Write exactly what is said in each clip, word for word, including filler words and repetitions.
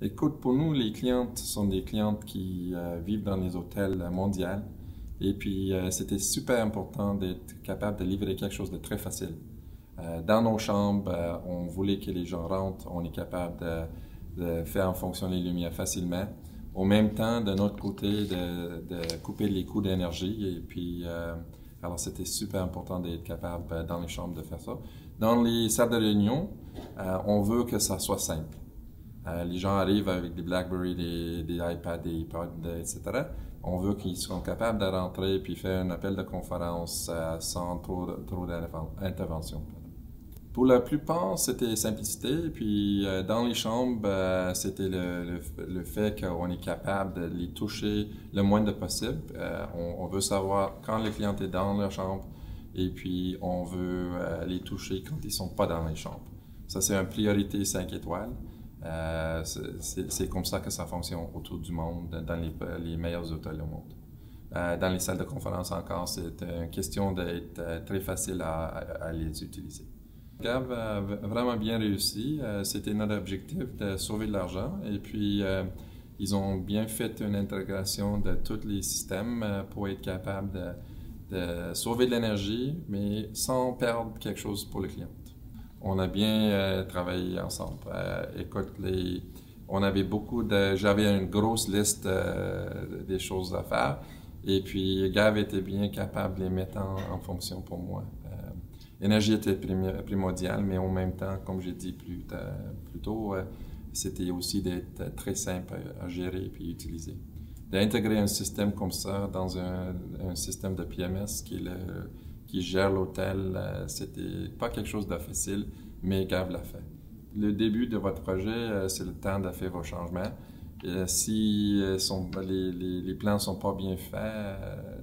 Écoute, pour nous, les clientes sont des clientes qui euh, vivent dans les hôtels mondiaux. Et puis, euh, c'était super important d'être capable de livrer quelque chose de très facile. Euh, dans nos chambres, euh, on voulait que les gens rentrent, on est capable de, de faire en fonction les lumières facilement. Au même temps, de notre côté, de, de couper les coûts d'énergie. Et puis, euh, alors c'était super important d'être capable euh, dans les chambres de faire ça. Dans les salles de réunion, euh, on veut que ça soit simple. Euh, les gens arrivent avec des BlackBerry, des, des iPads, des iPods, et cetera. On veut qu'ils soient capables de rentrer puis faire un appel de conférence euh, sans trop, trop d'intervention. Pour la plupart, c'était simplicité. Puis euh, dans les chambres, euh, c'était le, le, le fait qu'on est capable de les toucher le moins de possible. Euh, on, on veut savoir quand les clients sont dans leur chambre et puis on veut euh, les toucher quand ils ne sont pas dans les chambres. Ça, c'est une priorité cinq étoiles. Euh, c'est comme ça que ça fonctionne autour du monde, dans les, les meilleurs hôtels au monde. Euh, dans les salles de conférence encore, c'est une question d'être euh, très facile à, à, à les utiliser. Gav a vraiment bien réussi. Euh, C'était notre objectif de sauver de l'argent et puis euh, ils ont bien fait une intégration de tous les systèmes euh, pour être capable de, de sauver de l'énergie, mais sans perdre quelque chose pour le client. On a bien euh, travaillé ensemble. Euh, écoute, les, on avait beaucoup de... J'avais une grosse liste euh, des choses à faire. Et puis, Gav était bien capable de les mettre en, en fonction pour moi. Euh, L'énergie était primordiale, mais en même temps, comme j'ai dit plus, plus tôt, euh, c'était aussi d'être très simple à, à gérer et puis utiliser. D'intégrer un système comme ça dans un, un système de P M S qui est le qui gère l'hôtel, euh, c'était pas quelque chose de facile, mais Gav l'a fait. Le début de votre projet, euh, c'est le temps de faire vos changements. Et si euh, sont, les, les, les plans ne sont pas bien faits, euh,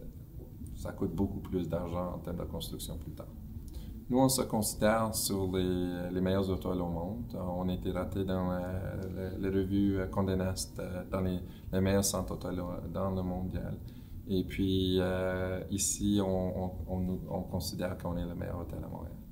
ça coûte beaucoup plus d'argent en termes de construction plus tard. Nous, on se considère sur les, les meilleurs hôtels au monde. On a été raté dans les revues Condé Nast, dans les, les meilleurs centres hôteliers dans le mondial. Et puis, euh, ici, on, on, on, on considère qu'on est le meilleur hôtel à Montréal.